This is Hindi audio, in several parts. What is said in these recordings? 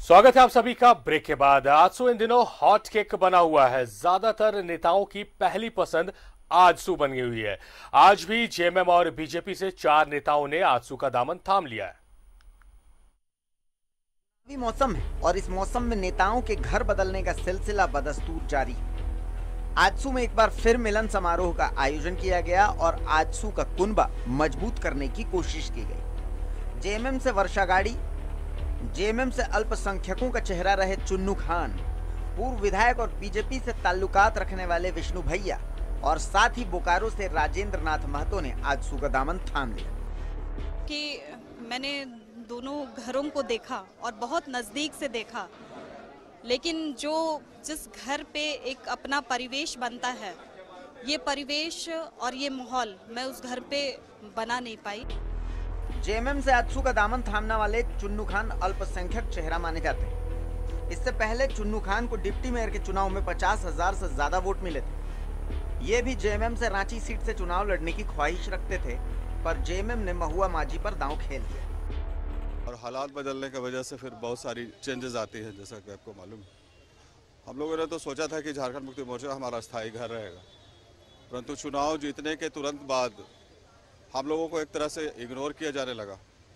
स्वागत है आप सभी का ब्रेक के बाद। आजसू इन दिनों हॉट केक बना हुआ है। ज्यादातर नेताओं की पहली पसंद आजसू बनी हुई है। आज भी जेएमएम और बीजेपी से 4 नेताओं ने आजसू का दामन थाम लिया है। अभी मौसम है और इस मौसम में नेताओं के घर बदलने का सिलसिला बदस्तूर जारी है। आजसू में एक बार फिर मिलन समारोह का आयोजन किया गया और आजसू का कुनबा मजबूत करने की कोशिश की गई। जेएमएम से वर्षा गाड़ी, जेएमएम से अल्पसंख्यकों का चेहरा रहे चुन्नू खान, पूर्व विधायक और बीजेपी से ताल्लुकात रखने वाले विष्णु भैया और साथ ही बोकारो से राजेंद्र नाथ महतो ने आजसू का दामन थाम लिया। कि मैंने दोनों घरों को देखा और बहुत नज़दीक से देखा, लेकिन जिस घर पे एक अपना परिवेश बनता है, ये परिवेश और ये माहौल मैं उस घर पे बना नहीं पाई। जेएमएम से आजसू का दामन थामने वाले चुन्नू खान अल्पसंख्यक चेहरा माने जाते हैं। इससे पहले चुन्नू खान को डिप्टी मेयर के चुनाव में 50,000 से ज्यादा वोट मिले थे। ये भी जेएमएम से रांची सीट से चुनाव लड़ने की ख्वाहिश रखते थे, पर जेएमएम ने महुआ माझी पर दांव खेल दिया और हालात बदलने की वजह से फिर बहुत सारी चेंजेस आती हैं। जैसा कि आपको मालूम है, हम लोगों ने तो सोचा था कि झारखंड मुक्ति मोर्चा हमारा स्थायी घर रहेगा, परंतु चुनाव जीतने के तुरंत बाद हम लोगों को एक तरह से इग्नोर किया जाने लगा,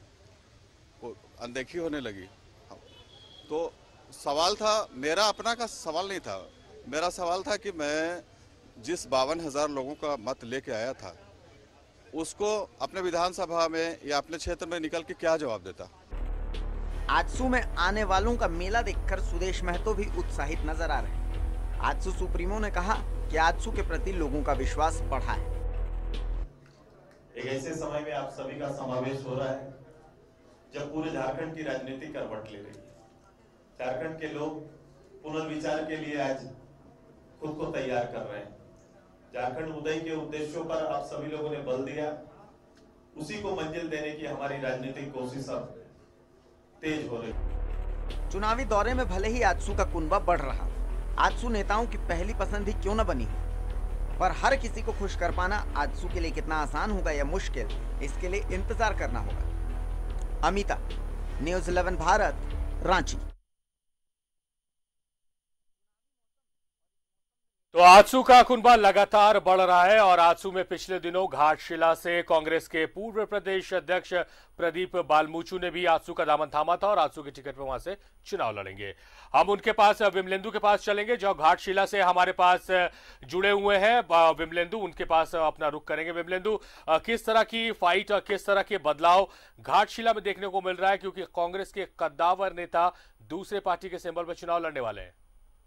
अनदेखी होने लगी। तो सवाल था, मेरा अपना का सवाल नहीं था, मेरा सवाल था कि मैं जिस 52,000 लोगों का मत लेके आया था उसको अपने विधानसभा में या अपने क्षेत्र में निकल के क्या जवाब देता। आजसू में आने वालों का मेला देखकर सुदेश महतो भी उत्साहित नजर आ रहे हैं। आजसू सुप्रीमो ने कहा कि आजसू के प्रति लोगों का विश्वास बढ़ा है। एक ऐसे समय में आप सभी का समावेश हो रहा है जब पूरे झारखंड की राजनीति करवट ले रही है। झारखंड के लोग पुनर्विचार के लिए आज खुद को तैयार कर रहे हैं। झारखंड उदय के उद्देश्यों पर आप सभी लोगों ने बल दिया, उसी को मंजिल देने की हमारी राजनीतिक कोशिश अब तेज हो रही। चुनावी दौरे में भले ही आजसू का कुनबा बढ़ रहा, आजसू नेताओं की पहली पसंद ही क्यों न बनी, पर हर किसी को खुश कर पाना आजसू के लिए कितना आसान होगा या मुश्किल, इसके लिए इंतजार करना होगा। अमिता, न्यूज़ 11 भारत, रांची। तो आजसू का कुनबा लगातार बढ़ रहा है और आजसू में पिछले दिनों घाटशिला से कांग्रेस के पूर्व प्रदेश अध्यक्ष प्रदीप बालमूचू ने भी आजसू का दामन थामा था और आजसू के टिकट पर वहां से चुनाव लड़ेंगे। हम उनके पास, विमलेंदु के पास चलेंगे जो घाटशिला से हमारे पास जुड़े हुए हैं। विमलेंदु, उनके पास अपना रुख करेंगे। विमलेंदु, किस तरह की फाइट और किस तरह के बदलाव घाटशिला में देखने को मिल रहा है, क्योंकि कांग्रेस के कद्दावर नेता दूसरे पार्टी के सिंबल पर चुनाव लड़ने वाले हैं?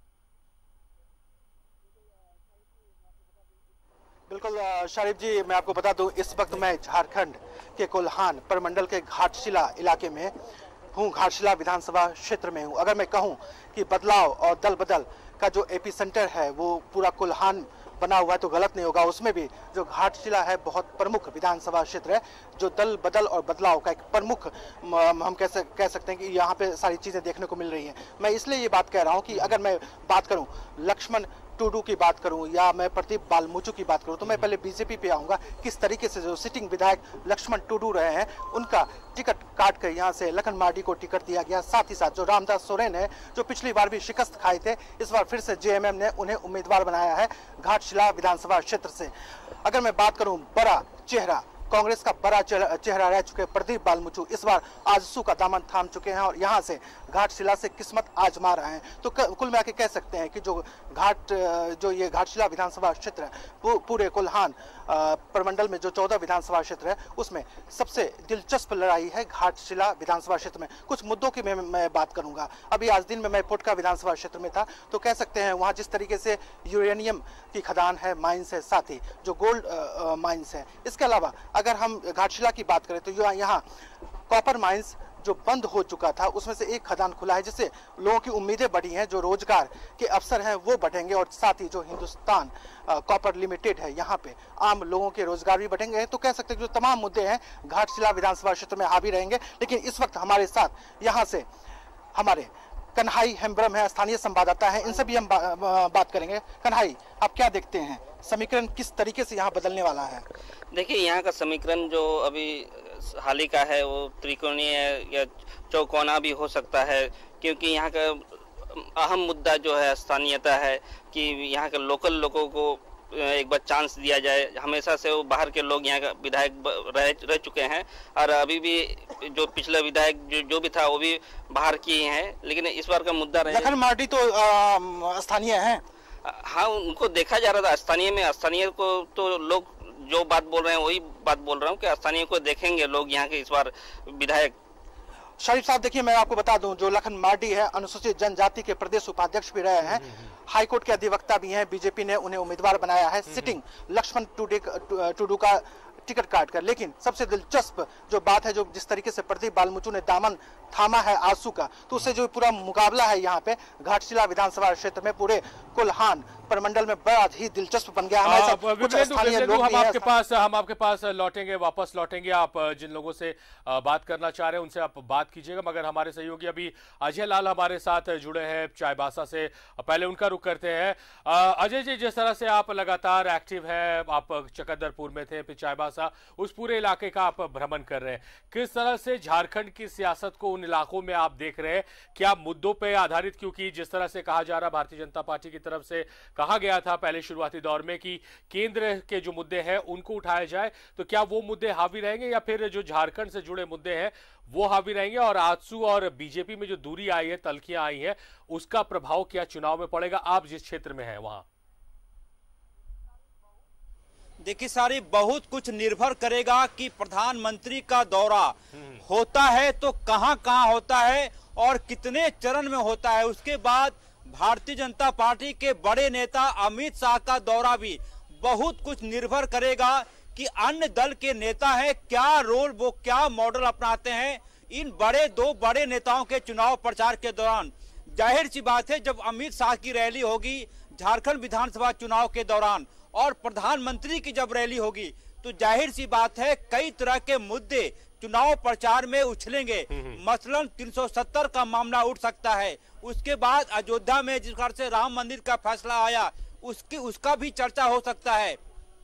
बिल्कुल शरीफ जी, मैं आपको बता दूं, इस वक्त मैं झारखंड के कोल्हान प्रमंडल के घाटशिला इलाके में हूं, घाटशिला विधानसभा क्षेत्र में हूं। अगर मैं कहूं कि बदलाव और दल बदल का जो एपी सेंटर है वो पूरा कोल्हान बना हुआ है तो गलत नहीं होगा। उसमें भी जो घाटशिला है बहुत प्रमुख विधानसभा क्षेत्र है, जो दल बदल और बदलाव का एक प्रमुख हम कह सकते हैं कि यहाँ पे सारी चीज़ें देखने को मिल रही हैं। मैं इसलिए ये बात कह रहा हूँ कि अगर मैं बात करूँ लक्ष्मण टुडू की बात करूं या मैं प्रदीप बालमूचू की बात करूं तो मैं पहले बीजेपी पे आऊंगा। किस तरीके से जो सिटिंग विधायक लक्ष्मण टुडू रहे हैं उनका टिकट काट कर यहां से लखन मार्डी को टिकट दिया गया। साथ ही साथ जो रामदास सोरेन है, जो पिछली बार भी शिकस्त खाए थे, इस बार फिर से जेएमएम ने उन्हें उम्मीदवार बनाया है घाटशिला विधानसभा क्षेत्र से। अगर मैं बात करूं बड़ा चेहरा, कांग्रेस का बड़ा चेहरा रह चुके प्रदीप बालमूचू इस बार आजसू का दामन थाम चुके हैं और यहां से घाटशिला से किस्मत आजमा रहे हैं। तो कुल मिला के कह सकते हैं कि जो ये घाटशिला विधानसभा क्षेत्र है, पूरे कोल्हान प्रमंडल में जो 14 विधानसभा क्षेत्र है उसमें सबसे दिलचस्प लड़ाई है घाटशिला विधानसभा क्षेत्र में। कुछ मुद्दों की मैं बात करूंगा। अभी आज दिन में मैं पोटका विधानसभा क्षेत्र में था तो कह सकते हैं वहां जिस तरीके से यूरेनियम की खदान है, माइंस है, साथ ही जो गोल्ड माइंस है। इसके अलावा अगर हम घाटशिला की बात करें तो यहाँ कॉपर माइंस जो बंद हो चुका था उसमें से एक खदान खुला है, जिससे लोगों की उम्मीदें बढ़ी हैं, जो रोजगार के अवसर हैं वो बढ़ेंगे और साथ ही जो हिंदुस्तान कॉपर लिमिटेड है यहाँ पे आम लोगों के रोजगार भी बढ़ेंगे। तो कह सकते हैं कि जो तमाम मुद्दे हैं घाटशिला विधानसभा क्षेत्र में हावी रहेंगे। लेकिन इस वक्त हमारे साथ यहाँ से हमारे कन्हाई हेम्ब्रम है, स्थानीय संवाददाता है, इनसे भी हम बात करेंगे। कन्हाई, आप क्या देखते हैं, समीकरण किस तरीके से यहाँ बदलने वाला है? देखिए, यहाँ का समीकरण जो अभी हाल ही का है वो त्रिकोणीय या चौकोना भी हो सकता है, क्योंकि यहाँ का अहम मुद्दा जो है स्थानीयता है कि यहाँ के लोकल लोगों को एक बार चांस दिया जाए। हमेशा से वो बाहर के लोग यहाँ का विधायक रह चुके हैं और अभी भी जो पिछला विधायक जो भी था वो भी बाहर के ही हैं, लेकिन इस बार का मुद्दा रहे लखन मार्डी तो स्थानीय हैं। हाँ, उनको देखा जा रहा था स्थानीय में। स्थानीय को तो लोग जो बात बोल रहे हैं वही बात बोल रहा हूँ कि स्थानीय को देखेंगे लोग यहाँ के इस बार विधायक। शरीफ साहब देखिए, मैं आपको बता दूं, जो लखन मार्डी है अनुसूचित जनजाति के प्रदेश उपाध्यक्ष भी रहे हैं, हाईकोर्ट के अधिवक्ता भी हैं। बीजेपी ने उन्हें उम्मीदवार बनाया है सिटिंग लक्ष्मण टुडू का टिकट काट कर। लेकिन सबसे दिलचस्प जो बात है, जो जिस तरीके से प्रदीप बालमुचू ने दामन थामा है आजसू का, तो उससे जो पूरा मुकाबला है यहाँ पे घाटशिला विधानसभा क्षेत्र में पूरे कोल्हान प्रमंडल में बड़ा ही दिलचस्प बन गया। हम आपके पास लौटेंगे, वापस लौटेंगे। आप जिन लोगों से बात करना चाह रहे हैं उनसे आप बात कीजिएगा, मगर हमारे सहयोगी अभी अजय लाल हमारे साथ जुड़े हैं चाईबासा से, पहले उनका रुख करते हैं। अजय जी, जिस तरह से आप लगातार एक्टिव है, आप चकदरपुर में थे, फिर चाईबासा, उस पूरे इलाके का आप भ्रमण कर रहे हैं, किस तरह से झारखंड की सियासत को उन इलाकों में आप देख रहे हैं? क्या मुद्दों पे आधारित, क्योंकि जिस तरह से कहा जा रहा भारतीय जनता पार्टी की तरफ से कहा गया था पहले शुरुआती दौर में कि केंद्र के जो मुद्दे हैं उनको उठाया जाए, तो क्या वो मुद्दे हावी रहेंगे या फिर जो झारखंड से जुड़े मुद्दे हैं वो हावी रहेंगे? और आजसू और बीजेपी में जो दूरी आई है, तल्खियां आई हैं, उसका प्रभाव क्या चुनाव में पड़ेगा? आप जिस क्षेत्र में हैं वहां देखिए सारी बहुत कुछ निर्भर करेगा कि प्रधानमंत्री का दौरा होता है तो कहां कहां होता है और कितने चरण में होता है। उसके बाद भारतीय जनता पार्टी के बड़े नेता अमित शाह का दौरा भी बहुत कुछ निर्भर करेगा कि अन्य दल के नेता है क्या रोल, वो क्या मॉडल अपनाते हैं इन दो बड़े नेताओं के चुनाव प्रचार के दौरान। जाहिर सी बात है, जब अमित शाह की रैली होगी झारखंड विधानसभा चुनाव के दौरान और प्रधानमंत्री की जब रैली होगी, तो जाहिर सी बात है कई तरह के मुद्दे चुनाव प्रचार में उछलेंगे। मसलन 370 का मामला उठ सकता है। उसके बाद अयोध्या में जिस प्रकार से राम मंदिर का फैसला आया उसका भी चर्चा हो सकता है।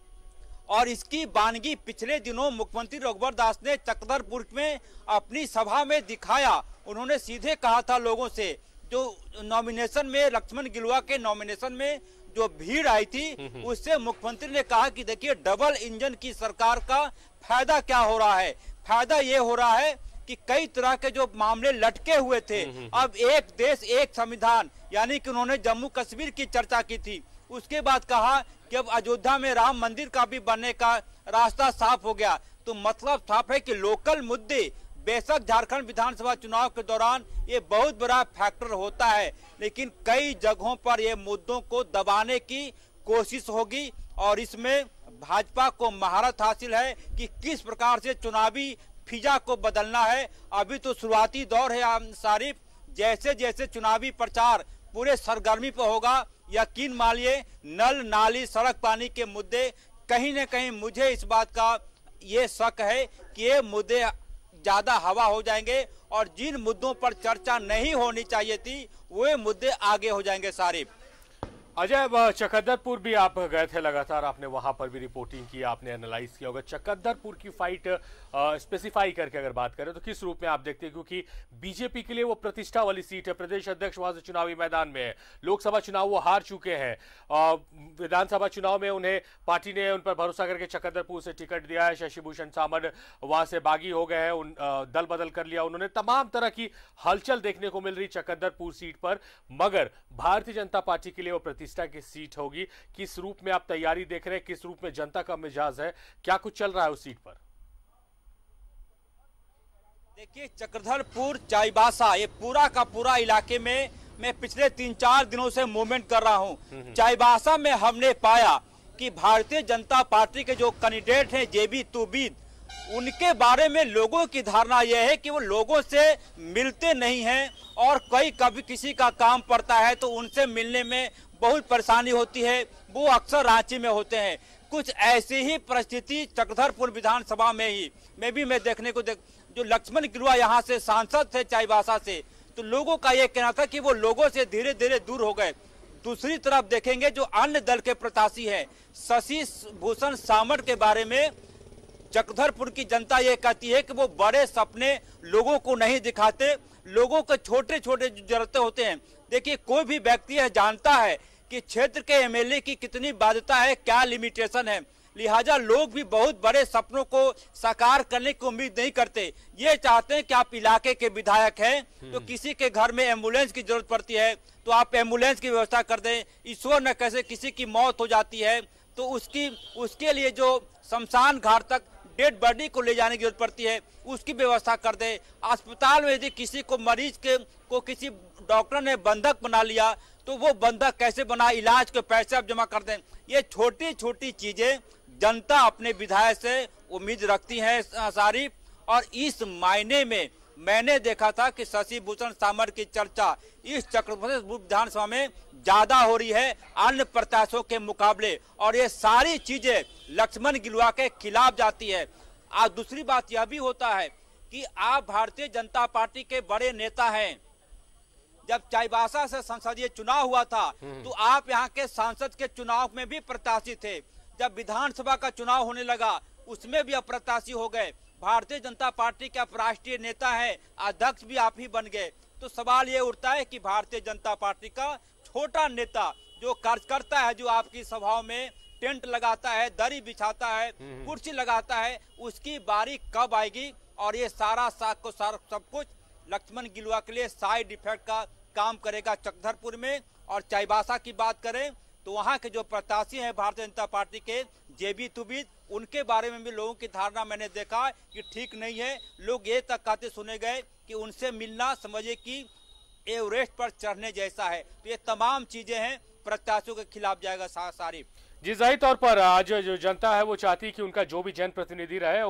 और इसकी बानगी पिछले दिनों मुख्यमंत्री रघुवर दास ने चकदरपुर में अपनी सभा में दिखाया। उन्होंने सीधे कहा था लोगों से, जो नॉमिनेशन में लक्ष्मण गिलुआ के नॉमिनेशन में जो भीड़ आई थी, उससे मुख्यमंत्री ने कहा कि देखिए डबल इंजन की सरकार का फायदा क्या हो रहा है। फायदा ये हो रहा है कि कई तरह के जो मामले लटके हुए थे, अब एक देश एक संविधान, यानी कि उन्होंने जम्मू कश्मीर की चर्चा की थी। उसके बाद कहा कि अब अयोध्या में राम मंदिर का भी बनने का रास्ता साफ हो गया। तो मतलब साफ है कि लोकल मुद्दे बेशक झारखंड विधानसभा चुनाव के दौरान ये बहुत बड़ा फैक्टर होता है, लेकिन कई जगहों पर ये मुद्दों को दबाने की कोशिश होगी और इसमें भाजपा को महारत हासिल है कि किस प्रकार से चुनावी फिजा को बदलना है। अभी तो शुरुआती दौर है सारिफ, जैसे जैसे चुनावी प्रचार पूरे सरगर्मी पर होगा, यकीन मानिए नल नाली सड़क पानी के मुद्दे कहीं न कहीं मुझे इस बात का ये शक है कि ये मुद्दे ज्यादा हवा हो जाएंगे और जिन मुद्दों पर चर्चा नहीं होनी चाहिए थी वो मुद्दे आगे हो जाएंगे। सारिफ, अजय, चकदरपुर भी आप गए थे, लगातार आपने वहां पर भी रिपोर्टिंग की, आपने एनालाइज किया होगा। चकदरपुर की फाइट स्पेसिफाई करके अगर बात करें तो किस रूप में आप देखते हैं? क्योंकि बीजेपी के लिए वो प्रतिष्ठा वाली सीट है, प्रदेश अध्यक्ष वहां से चुनावी मैदान में है, लोकसभा चुनाव वो हार चुके हैं, विधानसभा चुनाव में उन्हें पार्टी ने उन पर भरोसा करके चकदरपुर से टिकट दिया है। शशि भूषण सामंत वहां से बागी हो गए हैं, दल बदल कर लिया उन्होंने। तमाम तरह की हलचल देखने को मिल रही चकदरपुर सीट पर, मगर भारतीय जनता पार्टी के लिए वो प्रतिष्ठा की सीट होगी। किस रूप में आप तैयारी देख रहे हैं, किस रूप में जनता का मिजाज है, क्या कुछ चल रहा है उस सीट पर? देखिए चक्रधरपुर चाईबासा ये पूरा का पूरा इलाके में मैं पिछले 3-4 दिनों से मूवमेंट कर रहा हूं। चाईबासा में हमने पाया कि भारतीय जनता पार्टी के जो कैंडिडेट हैं जेबी तुबिद, उनके बारे में लोगों की धारणा यह है कि वो लोगों से मिलते नहीं हैं और कभी किसी का काम पड़ता है तो उनसे मिलने में बहुत परेशानी होती है। वो अक्सर रांची में होते हैं। कुछ ऐसी ही परिस्थिति चक्रधरपुर विधानसभा में ही मैं देखने को जो लक्ष्मण गिलुआ यहाँ से सांसद थे चाईबासा से, तो लोगों का ये कहना था कि वो लोगों से धीरे धीरे दूर हो गए। दूसरी तरफ देखेंगे जो अन्य दल के प्रत्याशी हैं, शशि भूषण सामंत के बारे में चक्रधरपुर की जनता ये कहती है कि वो बड़े सपने लोगों को नहीं दिखाते, लोगों के छोटे छोटे जो जरूरतें होते हैं। देखिए, कोई भी व्यक्ति है जानता है कि क्षेत्र के एमएलए की कितनी बाध्यता है, क्या लिमिटेशन है। लिहाजा लोग भी बहुत बड़े सपनों को साकार करने की उम्मीद नहीं करते। ये चाहते हैं कि आप इलाके के विधायक हैं तो किसी के घर में एम्बुलेंस की जरूरत पड़ती है तो आप एम्बुलेंस की व्यवस्था कर दें। ईश्वर न कैसे किसी की मौत हो जाती है तो उसके लिए जो शमशान घाट तक डेड बॉडी को ले जाने की जरूरत पड़ती है उसकी व्यवस्था कर दे। अस्पताल में यदि किसी को मरीज को किसी डॉक्टर ने बंधक बना लिया तो वो बंधक कैसे बना, इलाज के पैसे आप जमा कर दें। ये छोटी छोटी चीजें जनता अपने विधायक से उम्मीद रखती है सारी। और इस मायने में मैंने देखा था कि शशि भूषण सामर की चर्चा इस चक्रधरपुर विधानसभा में ज्यादा हो रही है अन्य प्रत्याशियों के मुकाबले, और ये सारी चीजें लक्ष्मण गिलुआ के खिलाफ जाती है। आज दूसरी बात यह भी होता है कि आप भारतीय जनता पार्टी के बड़े नेता हैं। जब चाईबासा से संसदीय चुनाव हुआ था तो आप यहाँ के सांसद के चुनाव में भी प्रत्याशी थे। जब विधानसभा का चुनाव होने लगा उसमें भी अप्रत्याशी हो गए। भारतीय जनता पार्टी के आप राष्ट्रीय नेता हैं, अध्यक्ष भी आप ही बन गए। तो सवाल ये उठता है कि भारतीय जनता पार्टी का छोटा नेता जो कार्यकर्ता है, जो आपकी सभाओं में टेंट लगाता है, दरी बिछाता है, कुर्सी लगाता है, उसकी बारी कब आएगी। और ये सारा सब कुछ लक्ष्मण गिलुआ के लिए साइड इफेक्ट का काम करेगा चक्रधरपुर में। और चाईबासा की बात करें तो वहाँ के जो प्रत्याशी हैं भारतीय जनता पार्टी के जेबी तुबिद, उनके बारे में भी लोगों की धारणा मैंने देखा कि ठीक नहीं है। लोग ये तक कहते सुने गए कि उनसे मिलना समझिए कि एवरेस्ट पर चढ़ने जैसा है। तो ये तमाम चीजें हैं, प्रत्याशियों के खिलाफ जाएगा सारी। जी, जाहिर तौर पर आज जो जनता है वो चाहती है कि उनका जो भी जनप्रतिनिधि रहे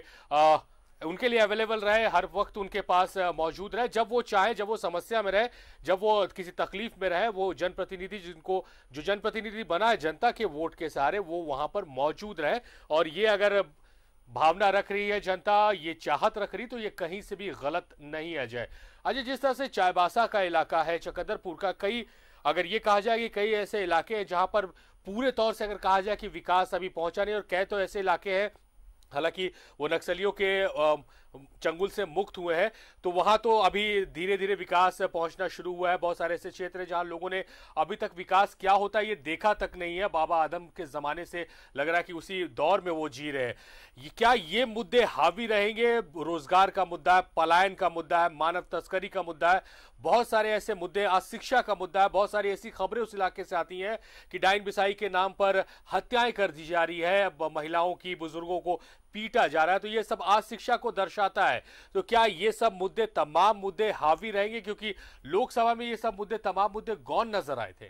उनके लिए अवेलेबल रहे, हर वक्त उनके पास मौजूद रहे, जब वो चाहे, जब वो समस्या में रहे, जब वो किसी तकलीफ में रहे, वो जनप्रतिनिधि जो जनप्रतिनिधि बना है जनता के वोट के सहारे, वो वहां पर मौजूद रहे। और ये अगर भावना रख रही है जनता, ये चाहत रख रही, तो ये कहीं से भी गलत नहीं है। अजय, जिस तरह से चाईबासा का इलाका है, चक्रधरपुर का, अगर ये कहा जाए कि कई ऐसे इलाके हैं जहां पर पूरे तौर से अगर कहा जाए कि विकास अभी पहुंचा नहीं, और कई तो ऐसे इलाके हैं हालांकि वो नक्सलियों के चंगुल से मुक्त हुए हैं, तो वहां तो अभी धीरे धीरे विकास पहुंचना शुरू हुआ है। बहुत सारे ऐसे क्षेत्र हैं जहां लोगों ने अभी तक विकास क्या होता है ये देखा तक नहीं है। बाबा आदम के जमाने से लग रहा है कि उसी दौर में वो जी रहे हैं। क्या ये मुद्दे हावी रहेंगे? रोजगार का मुद्दा है, पलायन का मुद्दा है, मानव तस्करी का मुद्दा है, बहुत सारे ऐसे मुद्दे, अशिक्षा का मुद्दा है। बहुत सारी ऐसी खबरें उस इलाके से आती हैं कि डाइन बिसाई के नाम पर हत्याएं कर दी जा रही है, महिलाओं की, बुजुर्गों को पीटा जा रहा है। तो ये सब अशिक्षा को दर्शाता है। तो क्या ये सब मुद्दे, तमाम मुद्दे हावी रहेंगे? क्योंकि लोकसभा में ये सब मुद्दे, तमाम मुद्दे गौण नजर आए थे।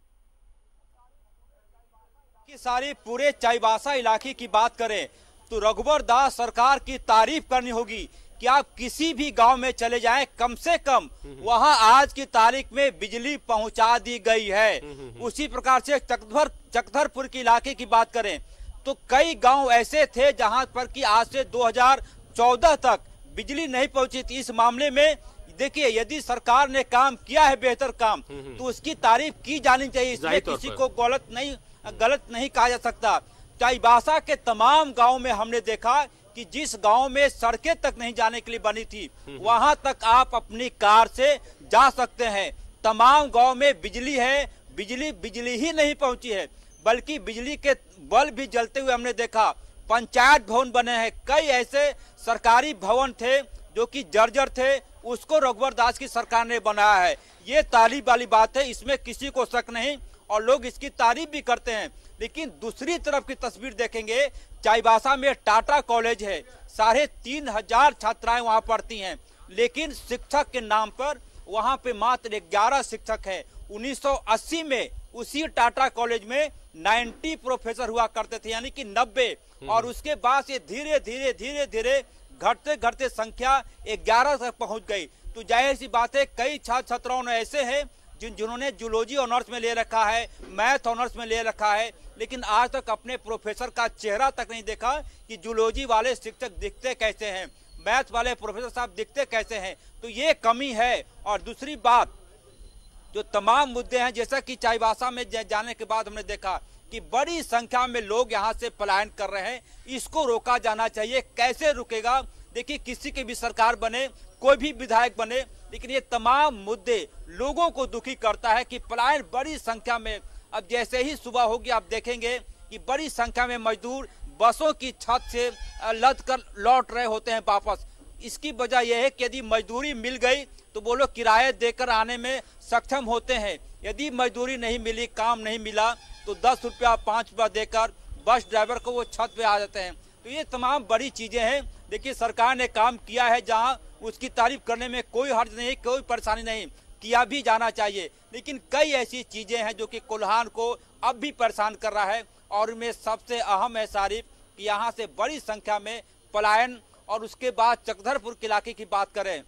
कि सारी पूरे चाईबासा इलाके की बात करें तो रघुवर दास सरकार की तारीफ करनी होगी कि आप किसी भी गांव में चले जाएं, कम से कम वहां आज की तारीख में बिजली पहुंचा दी गई है। उसी प्रकार से चक्रधरपुर के इलाके की बात करें तो कई गांव ऐसे थे जहां पर कि आज से 2014 तक बिजली नहीं पहुंची थी। इस मामले में देखिए, यदि सरकार ने काम किया है बेहतर काम तो उसकी तारीफ की जानी चाहिए, इसमें किसी को गलत नहीं कहा जा सकता। चाईबासा के तमाम गांव में हमने देखा कि जिस गांव में सड़कें तक नहीं जाने के लिए बनी थी वहां तक आप अपनी कार से जा सकते हैं। तमाम गांव में बिजली है, बिजली ही नहीं पहुंची है बल्कि बिजली के बल्ब भी जलते हुए हमने देखा। पंचायत भवन बने हैं, कई ऐसे सरकारी भवन थे जो कि जर्जर थे, उसको रघुवर दास की सरकार ने बनाया है। ये तारीफ वाली बात है, इसमें किसी को शक नहीं और लोग इसकी तारीफ भी करते हैं। लेकिन दूसरी तरफ की तस्वीर देखेंगे, चाईबासा में टाटा कॉलेज है, 3,500 छात्राएं वहां पढ़ती हैं, लेकिन शिक्षक के नाम पर वहां पे मात्र 11 शिक्षक हैं। 1980 में उसी टाटा कॉलेज में 90 प्रोफेसर हुआ करते थे, यानी कि 90, और उसके बाद ये धीरे धीरे घटते संख्या 11 तक पहुंच गई। तो जाहिर सी बात है, कई छात्र छात्राओं ने ऐसे हैं जिन्होंने जूलॉजी ऑनर्स में ले रखा है, मैथ ऑनर्स में ले रखा है, लेकिन आज तक अपने प्रोफेसर का चेहरा तक नहीं देखा कि जूलॉजी वाले शिक्षक दिखते कैसे हैं, मैथ वाले प्रोफेसर साहब दिखते कैसे हैं। तो ये कमी है। और दूसरी बात, जो तमाम मुद्दे हैं, जैसा कि चाईबासा में जाने के बाद हमने देखा कि बड़ी संख्या में लोग यहाँ से पलायन कर रहे हैं, इसको रोका जाना चाहिए। कैसे रुकेगा? देखिए किसी की भी सरकार बने, कोई भी विधायक बने, लेकिन ये तमाम मुद्दे लोगों को दुखी करता है कि पलायन बड़ी संख्या में, अब जैसे ही सुबह होगी आप देखेंगे कि बड़ी संख्या में मजदूर बसों की छत से लद कर लौट रहे होते हैं वापस। इसकी वजह यह है कि यदि मजदूरी मिल गई तो वो लोग किराए देकर आने में सक्षम होते हैं। यदि मजदूरी नहीं मिली, काम नहीं मिला, तो 10 रुपया 5 रुपया देकर बस ड्राइवर को वो छत पे आ जाते हैं। तो ये तमाम बड़ी चीजें हैं। देखिए सरकार ने काम किया है, जहां उसकी तारीफ करने में कोई हर्ज नहीं, कोई परेशानी नहीं, किया भी जाना चाहिए। लेकिन कई ऐसी चीजें हैं जो कि कोल्हान को अब भी परेशान कर रहा है, और उनमें सबसे अहम है सारिफ कि यहाँ से बड़ी संख्या में पलायन। और उसके बाद चक्रधरपुर के इलाके की बात करें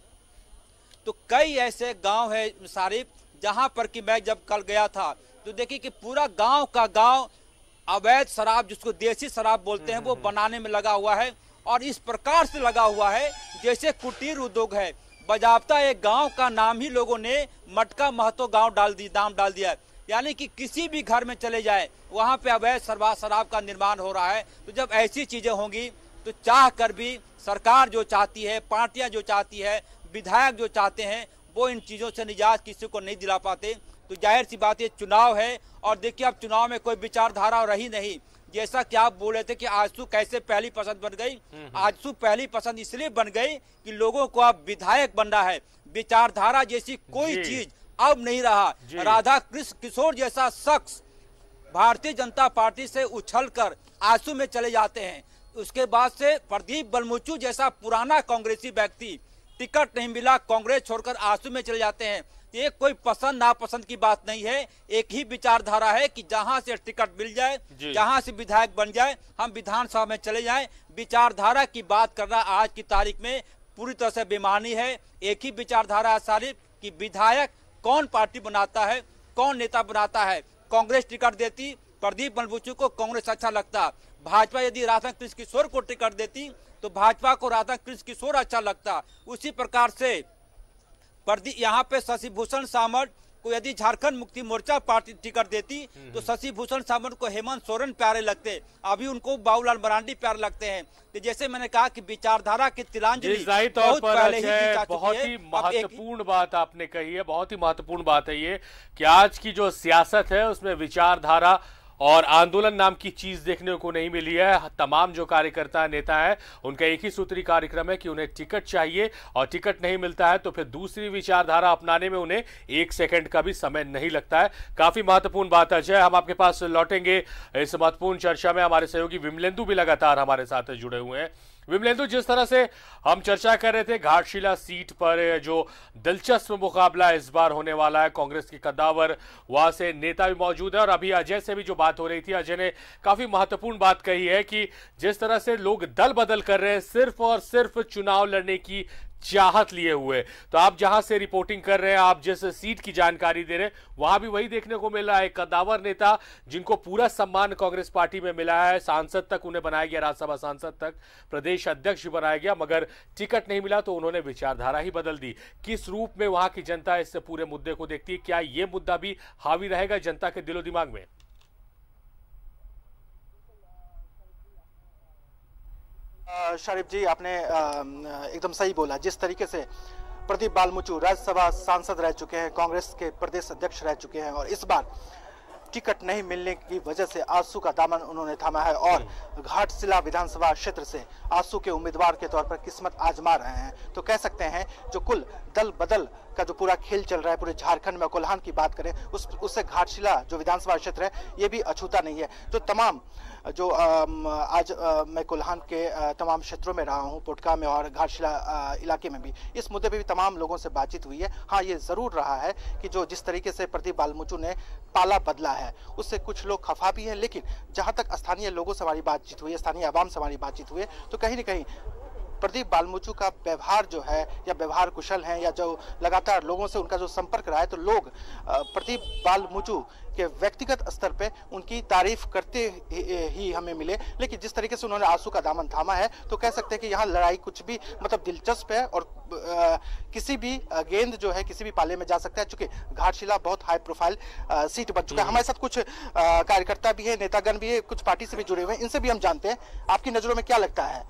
तो कई ऐसे गांव है सारिफ जहां पर कि मैं जब कल गया था तो देखिए कि पूरा गांव का गांव अवैध शराब, जिसको देसी शराब बोलते हैं, वो बनाने में लगा हुआ है। और इस प्रकार से लगा हुआ है जैसे कुटीर उद्योग है। बजाबता एक गांव का नाम ही लोगों ने मटका महतो गांव नाम डाल दिया है। यानी कि किसी भी घर में चले जाए वहां पे अवैध शराब का निर्माण हो रहा है। तो जब ऐसी चीजें होंगी तो चाह कर भी सरकार जो चाहती है, पार्टियां जो चाहती है, विधायक जो चाहते हैं, वो इन चीजों से निजात किसी को नहीं दिला पाते। तो जाहिर सी बात, ये चुनाव है और देखिए अब चुनाव में कोई विचारधारा रही नहीं। जैसा कि आप बोल रहे थे कि आजसू कैसे पहली पसंद बन गई, आजसू पहली पसंद इसलिए बन गई कि लोगों को अब विधायक बनना है। विचारधारा जैसी कोई चीज अब नहीं रहा। राधा कृष्ण किशोर जैसा शख्स भारतीय जनता पार्टी से उछलकर आजसू में चले जाते हैं। उसके बाद से प्रदीप बलमुचू जैसा पुराना कांग्रेसी व्यक्ति, टिकट नहीं मिला, कांग्रेस छोड़कर आजसू में चले जाते हैं। ये कोई पसंद नापसंद की बात नहीं है, एक ही विचारधारा है कि जहां से टिकट मिल जाए, जहां से विधायक बन जाए, हम विधानसभा में चले जाएं। विचारधारा की बात करना आज की तारीख में पूरी तरह से बेमानी है। एक ही विचारधारा है सारी कि विधायक कौन पार्टी बनाता है, कौन नेता बनाता है। कांग्रेस टिकट देती प्रदीप बलमुचू को, कांग्रेस अच्छा लगता। भाजपा यदि राधा कृष्ण किशोर को टिकट देती तो भाजपा को राधा कृष्ण किशोर अच्छा लगता। उसी प्रकार से यहाँ पे शशि भूषण सामंत को यदि झारखंड मुक्ति मोर्चा पार्टी टिकट देती तो शशि भूषण सामंत को हेमंत सोरेन प्यारे लगते, अभी उनको बाबूलाल मरांडी प्यारे लगते हैं। तो जैसे मैंने कहा कि विचारधारा की तिलांजलि बहुत पहले ही दी जा चुकी है। बहुत ही महत्वपूर्ण बात आपने कही है, बहुत ही महत्वपूर्ण बात है ये कि आज की जो सियासत है उसमें विचारधारा और आंदोलन नाम की चीज देखने को नहीं मिली है। तमाम जो कार्यकर्ता नेता है उनका एक ही सूत्री कार्यक्रम है कि उन्हें टिकट चाहिए, और टिकट नहीं मिलता है तो फिर दूसरी विचारधारा अपनाने में उन्हें 1 सेकंड का भी समय नहीं लगता है। काफी महत्वपूर्ण बात है। अजय, हम आपके पास लौटेंगे इस महत्वपूर्ण चर्चा में। हमारे सहयोगी विमलेंदु भी लगातार हमारे साथ जुड़े हुए हैं। विमलेंदु, जिस तरह से हम चर्चा कर रहे थे घाटशिला सीट पर जो दिलचस्प मुकाबला इस बार होने वाला है, कांग्रेस की कद्दावर वहां से नेता भी मौजूद है, और अभी अजय से भी जो बात हो रही थी, अजय ने काफी महत्वपूर्ण बात कही है कि जिस तरह से लोग दल बदल कर रहे हैं सिर्फ और सिर्फ चुनाव लड़ने की चाहत लिए हुए। तो आप जहां से रिपोर्टिंग कर रहे हैं, आप जिस सीट की जानकारी दे रहे हैं, वहां भी वही देखने को मिल रहा है। कद्दावर नेता जिनको पूरा सम्मान कांग्रेस पार्टी में मिला है, सांसद तक उन्हें बनाया गया, राज्यसभा सांसद तक, प्रदेश अध्यक्ष भी बनाया गया, मगर टिकट नहीं मिला तो उन्होंने विचारधारा ही बदल दी। किस रूप में वहां की जनता इस पूरे मुद्दे को देखती है? क्या ये मुद्दा भी हावी रहेगा जनता के दिलो दिमाग में? शरीफ जी, आपने एकदम सही बोला। जिस तरीके से प्रदीप बालमुचू राज्यसभा सांसद रह चुके हैं, कांग्रेस के प्रदेश अध्यक्ष रह चुके हैं, और इस बार टिकट नहीं मिलने की वजह से आजसू का दामन उन्होंने थामा है और घाटशिला विधानसभा क्षेत्र से आजसू के उम्मीदवार के तौर पर किस्मत आजमा रहे हैं। तो कह सकते हैं जो कुल दल बदल का जो पूरा खेल चल रहा है पूरे झारखंड में, कोल्हान की बात करें उससे घाटशिला जो विधानसभा क्षेत्र है ये भी अछूता नहीं है। तो तमाम जो आज मैं कोल्हान के तमाम क्षेत्रों में रहा हूं, पोटका में और घाटशिला इलाके में भी, इस मुद्दे पे भी तमाम लोगों से बातचीत हुई है। हाँ, ये जरूर रहा है कि जो जिस तरीके से प्रदीप बालमुचू ने पाला बदला है उससे कुछ लोग खफा भी हैं, लेकिन जहां तक स्थानीय लोगों से हमारी बातचीत हुई है, स्थानीय आवाम से हमारी बातचीत हुई है, तो कहीं ना कहीं प्रदीप बालमुचू का व्यवहार जो है, या व्यवहार कुशल है, या जो लगातार लोगों से उनका जो संपर्क रहा है, तो लोग प्रदीप बालमुचू के व्यक्तिगत स्तर पे उनकी तारीफ करते ही हमें मिले। लेकिन जिस तरीके से उन्होंने आंसू का दामन थामा है तो कह सकते हैं कि यहाँ लड़ाई कुछ भी मतलब दिलचस्प है, और किसी भी गेंद जो है किसी भी पाले में जा सकता है। चूंकि घाटशिला बहुत हाई प्रोफाइल सीट बन चुका है। हमारे साथ कुछ कार्यकर्ता भी है, नेतागण भी है, कुछ पार्टी से भी जुड़े हुए हैं, इनसे भी हम जानते हैं आपकी नजरों में क्या लगता है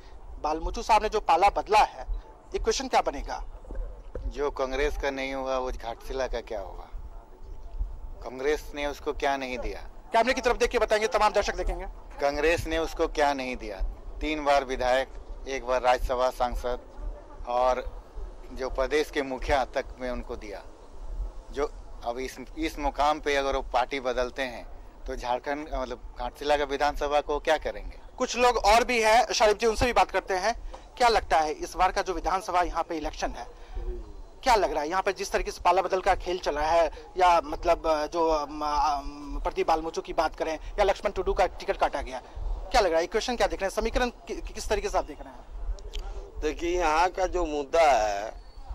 बालमुचू साहब ने जो पाला बदला है, इक्वेशन क्या बनेगा? जो कांग्रेस का नहीं होगा वो घाटशिला का क्या होगा? कांग्रेस ने उसको क्या नहीं दिया? कैमरे की तरफ देख के बताएंगे, तमाम दर्शक देखेंगे। कांग्रेस ने उसको क्या नहीं दिया? 3 बार विधायक, 1 बार राज्यसभा सांसद और जो प्रदेश के मुखिया तक में उनको दिया। जो अब इस मुकाम पे अगर वो पार्टी बदलते हैं तो झारखंड मतलब घाटशिला का विधानसभा को क्या करेंगे? कुछ लोग और भी हैं शारिफ जी, उनसे भी बात करते हैं। क्या लगता है इस बार का जो विधानसभा यहाँ पे इलेक्शन है, क्या लग रहा है यहाँ पे जिस तरीके से पाला बदल का खेल चल रहा है, या मतलब जो प्रदीप बालमुचू की बात करें या लक्ष्मण टुडू का टिकट काटा गया, क्या लग रहा है? इक्वेशन क्या देख रहे हैं? समीकरण किस तरीके से आप देख रहे हैं? देखिए, यहाँ का जो मुद्दा है,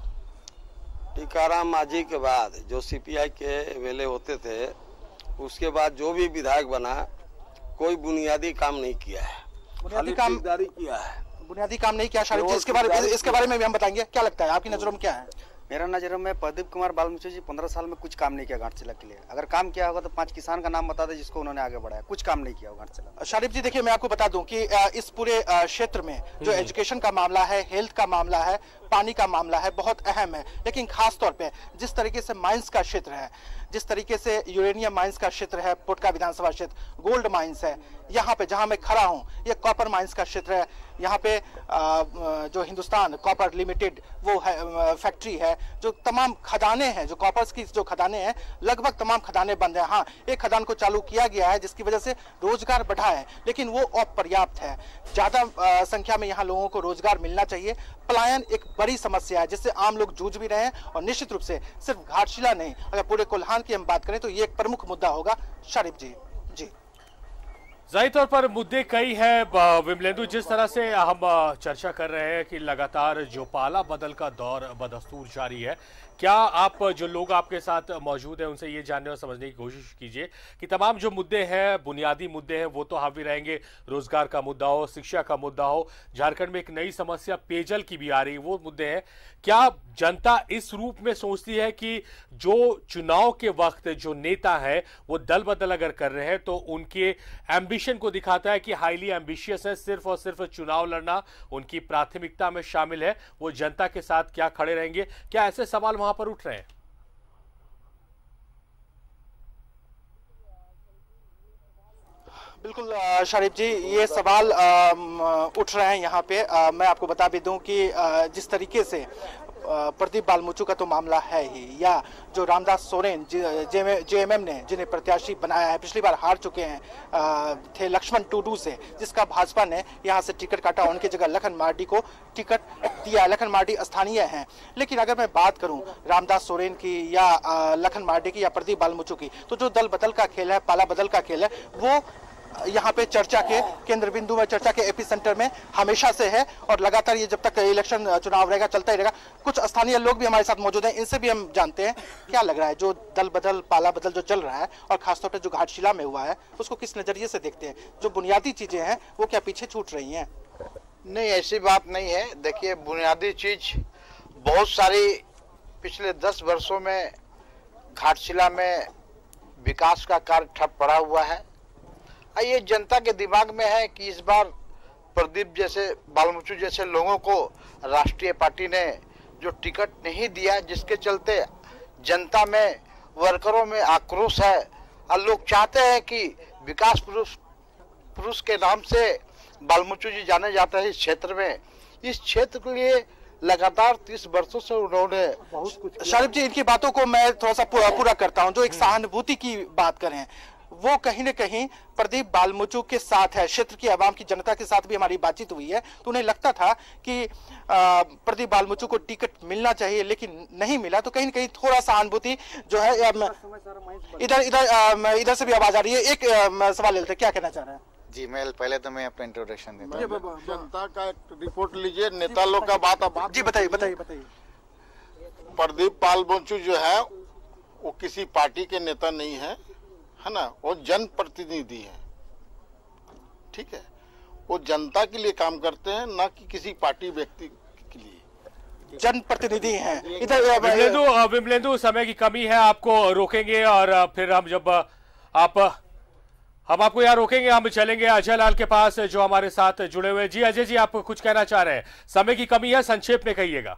टीकाराम मांझी के बाद जो सीपीआई के वेले होते थे, उसके बाद जो भी विधायक बना कोई बुनियादी काम नहीं किया है, बुनियादी काम किया है, बुनियादी काम नहीं किया। शारिफ जी, इसके बारे में भी हम बताएंगे, क्या लगता है आपकी नजरों में क्या है? मेरा नज़रों में प्रदीप कुमार बालमुचू जी 15 साल में कुछ काम नहीं किया घाटशिला के लिए। अगर काम किया होगा तो 5 किसान का नाम बता दे जिसको उन्होंने आगे बढ़ाया। कुछ काम नहीं किया घाटशिला। शारिफ जी, देखिए मैं आपको बता दूं कि इस पूरे क्षेत्र में जो एजुकेशन का मामला है, हेल्थ का मामला है, पानी का मामला है, बहुत अहम है। लेकिन खास तौर पे जिस तरीके से माइंस का क्षेत्र है, जिस तरीके से यूरेनियम माइंस का क्षेत्र है, पोटका विधानसभा क्षेत्र, गोल्ड माइंस है, यहाँ पे जहाँ मैं खड़ा हूँ ये कॉपर माइंस का क्षेत्र है। यहाँ पे जो हिंदुस्तान कॉपर लिमिटेड वो है फैक्ट्री है, जो तमाम खदाने हैं, जो कॉपर्स की जो खदाने हैं, लगभग तमाम खदाने बंद हैं। हाँ, एक खदान को चालू किया गया है जिसकी वजह से रोजगार बढ़ा है, लेकिन वो अपर्याप्त है। ज्यादा संख्या में यहाँ लोगों को रोजगार मिलना चाहिए। पलायन एक बड़ी समस्या है जिससे आम लोग जूझ भी रहे हैं, और निश्चित रूप से सिर्फ घाटशिला नहीं, अगर पूरे कोल्हान की हम बात करें तो ये एक प्रमुख मुद्दा होगा। शारिफ जी। जी, जाहिर तौर पर मुद्दे कई हैं विमलेंदु। जिस तरह से हम चर्चा कर रहे हैं कि लगातार जो पाला बदल का दौर बदस्तूर जारी है, क्या आप जो लोग आपके साथ मौजूद हैं उनसे ये जानने और समझने की कोशिश कीजिए कि तमाम जो मुद्दे हैं, बुनियादी मुद्दे हैं, वो तो हावी रहेंगे। रोजगार का मुद्दा हो, शिक्षा का मुद्दा हो, झारखंड में एक नई समस्या पेयजल की भी आ रही है, वो मुद्दे हैं। क्या जनता इस रूप में सोचती है कि जो चुनाव के वक्त जो नेता है वो दल बदल अगर कर रहे हैं तो उनके एम्बिशन को दिखाता है कि हाईली एम्बिशियस है, सिर्फ और सिर्फ चुनाव लड़ना उनकी प्राथमिकता में शामिल है, वो जनता के साथ क्या खड़े रहेंगे? क्या ऐसे सवाल वहां पर उठ रहे हैं? बिल्कुल शारिफ जी, ये सवाल उठ रहे हैं यहाँ पे। मैं आपको बता भी दूं कि जिस तरीके से प्रदीप बालमुचू का तो मामला है ही, या जो रामदास सोरेन जेएमएम ने जिन्हें प्रत्याशी बनाया है, पिछली बार हार चुके हैं थे लक्ष्मण टुडू से, जिसका भाजपा ने यहाँ से टिकट काटा, उनकी जगह लखन मार्डी को टिकट दिया। लखन मार्डी स्थानीय हैं, लेकिन अगर मैं बात करूं रामदास सोरेन की या लखन मार्डी की या प्रदीप बालमुचू की, तो जो दल बदल का खेल है, पाला बदल का खेल है, वो यहाँ पे चर्चा के केंद्र बिंदु में, चर्चा के एपी सेंटर में हमेशा से है, और लगातार ये जब तक इलेक्शन चुनाव रहेगा चलता ही रहेगा। कुछ स्थानीय लोग भी हमारे साथ मौजूद हैं, इनसे भी हम जानते हैं क्या लग रहा है जो दल बदल पाला बदल जो चल रहा है, और खासतौर पर जो घाटशिला में हुआ है, उसको किस नजरिए से देखते हैं? जो बुनियादी चीजें हैं वो क्या पीछे छूट रही हैं? नहीं, ऐसी बात नहीं है। देखिए, बुनियादी चीज बहुत सारी पिछले 10 वर्षों में घाटशिला में विकास का कार्य ठप पड़ा हुआ है। ये जनता के दिमाग में है कि इस बार प्रदीप जैसे, बालमुचू जैसे लोगों को राष्ट्रीय पार्टी ने जो टिकट नहीं दिया, जिसके चलते जनता में, वर्करों में आक्रोश है, और लोग चाहते हैं कि विकास पुरुष के नाम से बालमुचू जी जाने जाते हैं इस क्षेत्र में। इस क्षेत्र के लिए लगातार 30 वर्षों से उन्होंने बहुत कुछ। शारिफ जी, इनकी बातों को मैं थोड़ा सा पूरा करता हूं। जो एक सहानुभूति की बात करें, वो कहीं न कहीं प्रदीप बालमुचू के साथ है। क्षेत्र की आवाम की जनता के साथ भी हमारी बातचीत हुई है, तो उन्हें लगता था कि प्रदीप बालमुचू को टिकट मिलना चाहिए, लेकिन नहीं मिला। तो कहीं न कहीं थोड़ा सहानुभूति जो है, इधर से भी आवाज आ रही है। एक सवाल लेते, क्या कहना चाह रहे हैं? जी, मैं पहले तो मैं अपना इंट्रोडक्शन देता हूँ। जनता का रिपोर्ट लीजिए, नेता लोग का बात। जी, बताइए। प्रदीप बालमुचू जो है वो किसी पार्टी के नेता नहीं है ना, वो जनप्रतिनिधि है। ठीक है, वो जनता के लिए काम करते हैं, ना कि किसी पार्टी व्यक्ति के लिए। जनप्रतिनिधि हैं। इधर विमलेंदु, समय की कमी है, आपको रोकेंगे और फिर हम जब आप हम आपको यहाँ रोकेंगे, हम चलेंगे अजय लाल के पास जो हमारे साथ जुड़े हुए। जी अजय जी, आप कुछ कहना चाह रहे हैं, समय की कमी है, संक्षेप में कहिएगा।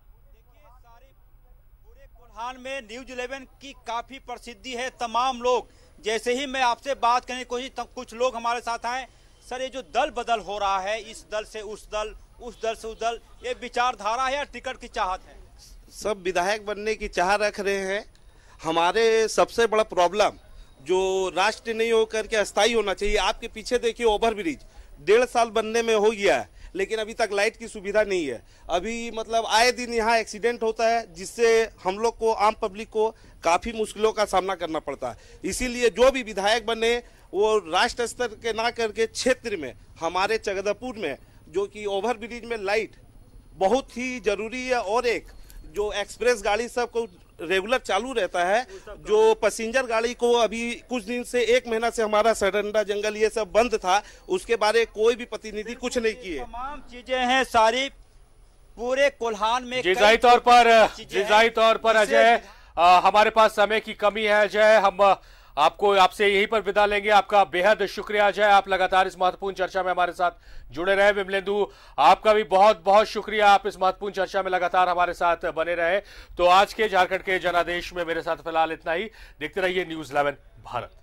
पूरे कोल्हान में न्यूज 11 की काफी प्रसिद्धि है। तमाम लोग, जैसे ही मैं आपसे बात करने की कोशिश, कुछ लोग हमारे साथ आए। सर, ये जो दल बदल हो रहा है, इस दल से उस दल, उस दल से उस दल, ये विचारधारा है या टिकट की चाहत है? सब विधायक बनने की चाह रख रहे हैं। हमारे सबसे बड़ा प्रॉब्लम जो राष्ट्रीय नहीं होकर के अस्थायी होना चाहिए। आपके पीछे देखिए ओवरब्रिज 1.5 साल बनने में हो गया है, लेकिन अभी तक लाइट की सुविधा नहीं है। अभी मतलब आए दिन यहाँ एक्सीडेंट होता है, जिससे हम लोग को, आम पब्लिक को काफ़ी मुश्किलों का सामना करना पड़ता है। इसीलिए जो भी विधायक बने वो राष्ट्र स्तर के ना करके क्षेत्र में, हमारे चगदपुर में जो कि ओवरब्रिज में लाइट बहुत ही जरूरी है, और एक जो एक्सप्रेस गाड़ी सबको रेगुलर चालू रहता है, जो पैसेंजर गाड़ी को अभी कुछ दिन से 1 महीना से हमारा सरंडा जंगल ये सब बंद था, उसके बारे कोई भी प्रतिनिधि कुछ नहीं किए। तमाम चीजें हैं सारी पूरे कोल्हान में। जिजाई तौर पर अजय, हमारे पास समय की कमी है अजय, हम आपसे यहीं पर विदा लेंगे। आपका बेहद शुक्रिया अजय, आप लगातार इस महत्वपूर्ण चर्चा में हमारे साथ जुड़े रहे। विमलेंदु, आपका भी बहुत बहुत शुक्रिया, आप इस महत्वपूर्ण चर्चा में लगातार हमारे साथ बने रहे। तो आज के झारखंड के जनादेश में मेरे साथ फिलहाल इतना ही। देखते रहिए न्यूज़ 11 भारत।